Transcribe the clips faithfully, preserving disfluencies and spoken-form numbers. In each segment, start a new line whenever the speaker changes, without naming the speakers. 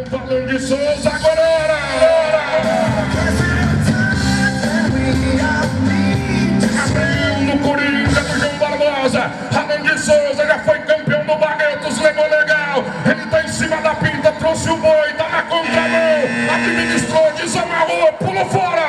Falando de Souza, agora é hora! Campeão no Corinthians, do João Barbosa. Alan de Souza já foi campeão no Barretos, levou legal. Ele tá em cima da pinta, trouxe o boi, tá na contramão. Administrou, desamarrou, pulou fora!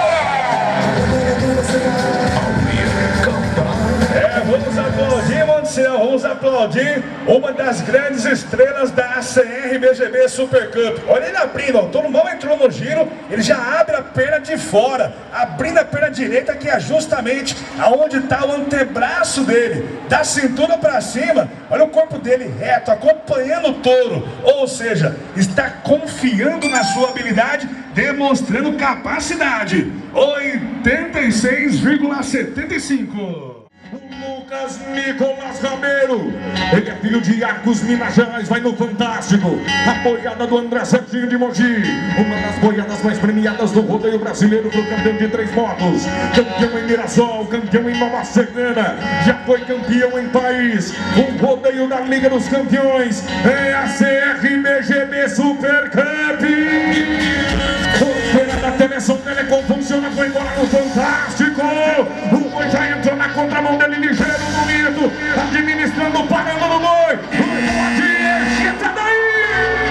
É, vamos aplaudir, Montiel, vamos aplaudir uma das grandes estrelas da A C R B G B Super Cup. Olha ele abrindo, ó, todo mundo entrou no giro, ele já abre a perna de fora, abrindo a perna direita, que é justamente aonde está o antebraço dele, da cintura para cima. Olha o corpo dele reto, acompanhando o touro, ou seja, está confiando na sua habilidade, demonstrando capacidade. oitenta e seis vírgula setenta e cinco.
Lucas Nicolas Ramiro, ele é filho de Arcos, Minas Gerais, vai no Fantástico. A boiada do André Serginho de Mogi, uma das boiadas mais premiadas do rodeio brasileiro, pro campeão de três motos, campeão em Mirassol, campeão em Nova Serrana, já foi campeão em País. O rodeio da Liga dos Campeões é a C R B G B Super Cup. Feira da Telesom Telecom funciona, foi embora no Fantástico. O boi já entrou na contramão dele, ligeiro, bonito, administrando, parando no boi. Pode, entra daí!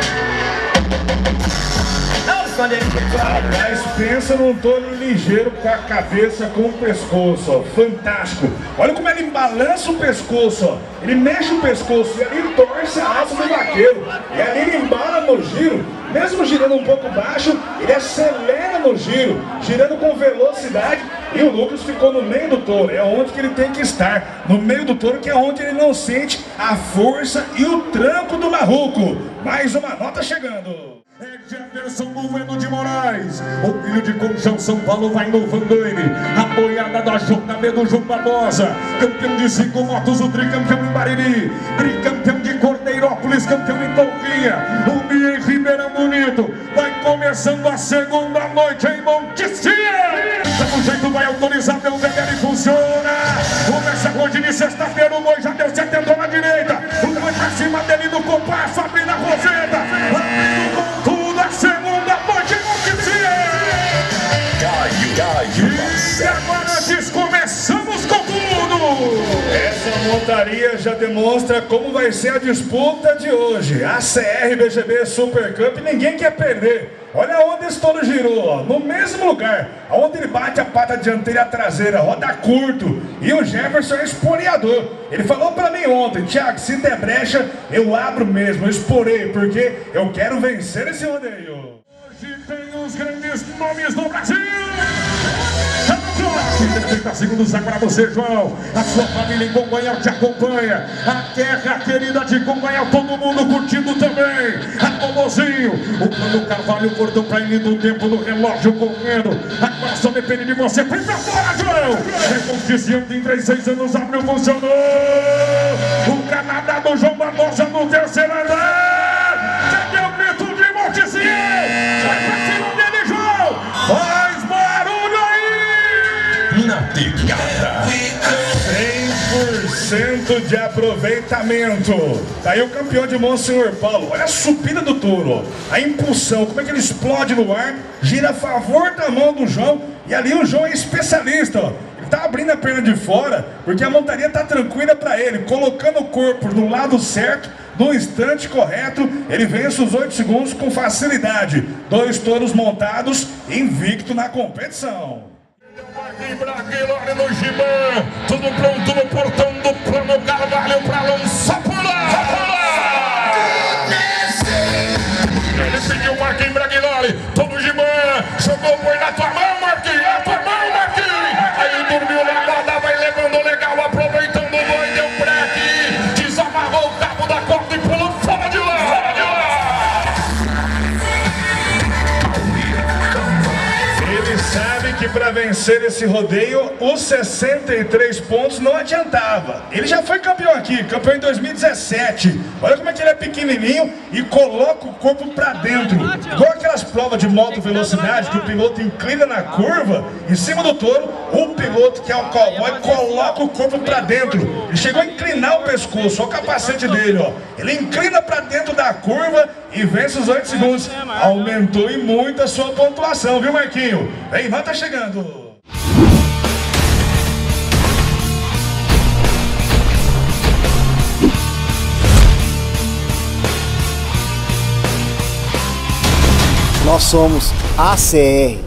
Mas pensa num touro ligeiro com a cabeça, com o pescoço, ó, fantástico. Olha como ele balança o pescoço, ó. Ele mexe o pescoço e ali torce a asa do vaqueiro. E ali ele embala no giro, mesmo girando um pouco baixo, ele acelera no giro, girando com velocidade. E o Lucas ficou no meio do touro, é onde que ele tem que estar, no meio do touro, que é onde ele não sente a força e o tranco do marruco. Mais uma nota chegando.
É Jefferson Bueno de Moraes, o filho de Conchão, São Paulo, vai no Vandaine. A boiada da J B do João Barbosa, campeão de cinco motos, o tricampeão em Bariri, tricampeão de Cordeirópolis, campeão em Touquinha, o Bia em Ribeirão Bonito. Vai começando a segunda noite em Monticia. Pelo jeito vai autorizar, pelo V D L funciona. Começa a hoje de sexta-feira, o boi já deu setenta na direita. O boi pra cima dele no compasso, abrindo a roseta, abrindo com tudo a segunda noite em Monticia. E agora nós começamos com tudo.
Essa montaria já demonstra como vai ser a disputa de hoje. A C R B G B Super Cup, ninguém quer perder. Olha onde esse touro girou, ó, no mesmo lugar, onde ele bate a pata dianteira e a traseira, roda curto. E o Jefferson é esporeador. Ele falou pra mim ontem: Thiago, se der brecha, eu abro mesmo, eu esporei, porque eu quero vencer esse rodeio.
Hoje tem os grandes nomes do Brasil. trinta segundos agora você, João. A sua família em Congonhal te acompanha. A terra querida de Congonhal, todo mundo curtindo também. A Bobozinho, o Plano Carvalho, cordão pra ele do tempo no relógio correndo. Agora só depende de você. Vem pra fora, João. É conquistando em três, seis anos, abriu, funcionou. O Canadá do João Barbosa no terceiro andar. Cadê o grito de Monticia? Vai pra cima dele, João. Faz barulho aí.
Na pegada.
cem por cento de aproveitamento. Tá aí o campeão de Monsenhor Paulo. Olha a subida do touro, ó. A impulsão, como é que ele explode no ar, gira a favor da mão do João. E ali o João é especialista, ó. Ele tá abrindo a perna de fora, porque a montaria tá tranquila para ele, colocando o corpo no lado certo, no instante correto. Ele vence os oito segundos com facilidade. Dois touros montados, invicto na competição.
Marquinhos Braguilhões no Gibã, tudo pronto no portão do Plano Carvalho pra lançar por lá. Ele pediu o Marquinhos Braguilhões, todo Gibã, jogou o boi na tua mão, Marquinhos, na tua mão, Marquinhos. Aí dormiu na roda, vai levando legal, aproveitando o boi, deu break, desamarrou o cabo da corda e pulou fora de lá. Fora de lá.
Ele sabe que para vencer esse rodeio, os sessenta e três pontos não adiantava. Ele já foi campeão aqui, campeão em dois mil e dezessete. Olha como é que ele é pequenininho e coloca o corpo pra dentro. Igual aquelas provas de moto velocidade que o piloto inclina na curva, em cima do touro, o piloto que é o cowboy coloca o corpo pra dentro. Ele chegou a inclinar o pescoço, olha o capacete dele, ó. Ele inclina pra dentro da curva e vence os oito segundos. Aumentou e muito a sua pontuação, viu, Marquinho? Vem, vai, tá chegando.
Nós somos A C R.